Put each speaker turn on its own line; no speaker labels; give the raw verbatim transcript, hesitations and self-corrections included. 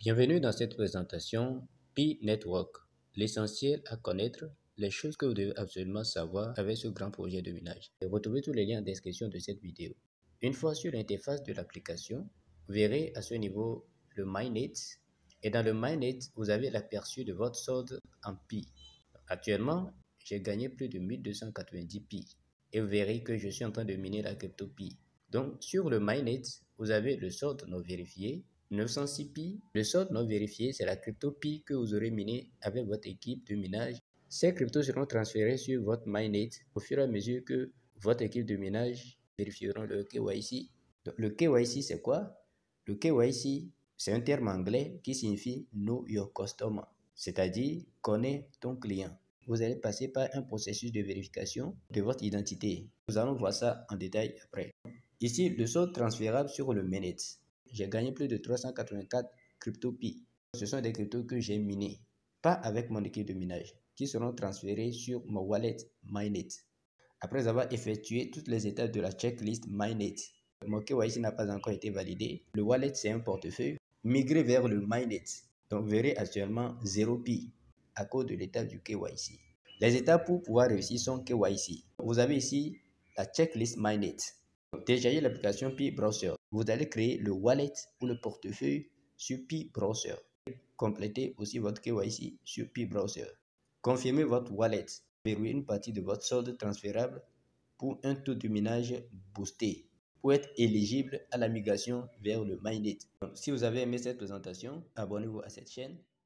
Bienvenue dans cette présentation Pi Network, l'essentiel à connaître, les choses que vous devez absolument savoir avec ce grand projet de minage. Et retrouvez tous les liens en description de cette vidéo. Une fois sur l'interface de l'application, vous verrez à ce niveau le Mainnet. Et dans le Mainnet, vous avez l'aperçu de votre solde en Pi. Actuellement, j'ai gagné plus de mille deux cent quatre-vingt-dix Pi. Et vous verrez que je suis en train de miner la crypto Pi. Donc, sur le Mainnet, vous avez le solde non vérifié, neuf cent six Pi. Le solde non vérifié, c'est la crypto Pi que vous aurez miné avec votre équipe de minage. Ces cryptos seront transférés sur votre Mainnet au fur et à mesure que votre équipe de minage vérifieront le K Y C. Donc, le K Y C, c'est quoi? Le K Y C, c'est un terme anglais qui signifie Know Your Customer, c'est-à-dire connais ton client. Vous allez passer par un processus de vérification de votre identité. Nous allons voir ça en détail après. Ici, le solde transférable sur le Mainnet. J'ai gagné plus de trois cent quatre-vingt-quatre crypto Pi. Ce sont des cryptos que j'ai minés, pas avec mon équipe de minage, qui seront transférés sur mon wallet Mainnet. Après avoir effectué toutes les étapes de la checklist Mainnet, mon K Y C n'a pas encore été validé. Le wallet, c'est un portefeuille. Migré vers le Mainnet. Donc, vous verrez actuellement zéro Pi à cause de l'étape du K Y C. Les étapes pour pouvoir réussir sont K Y C. Vous avez ici la checklist Mainnet. Téléchargez l'application Pi Browser. Vous allez créer le wallet ou le portefeuille sur Pi Browser. Complétez aussi votre K Y C sur Pi Browser. Confirmez votre wallet. Verrouillez une partie de votre solde transférable pour un taux de minage boosté pour être éligible à la migration vers le Mainnet. Donc, si vous avez aimé cette présentation, abonnez-vous à cette chaîne